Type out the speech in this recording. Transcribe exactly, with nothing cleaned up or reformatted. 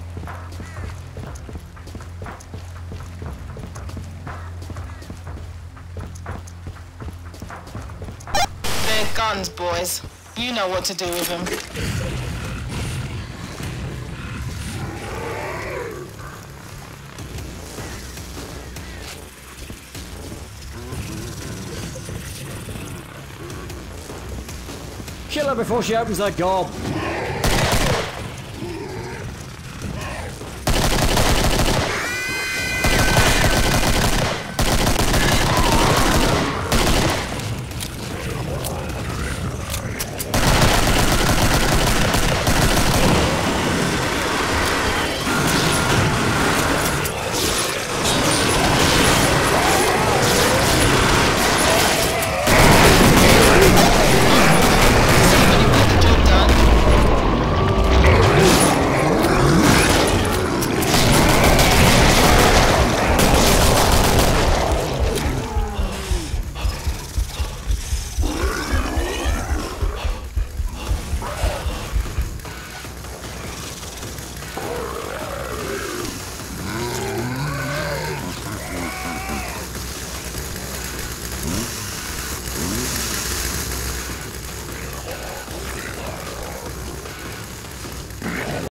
They're guns, boys. You know what to do with them. Kill her before she opens her gob.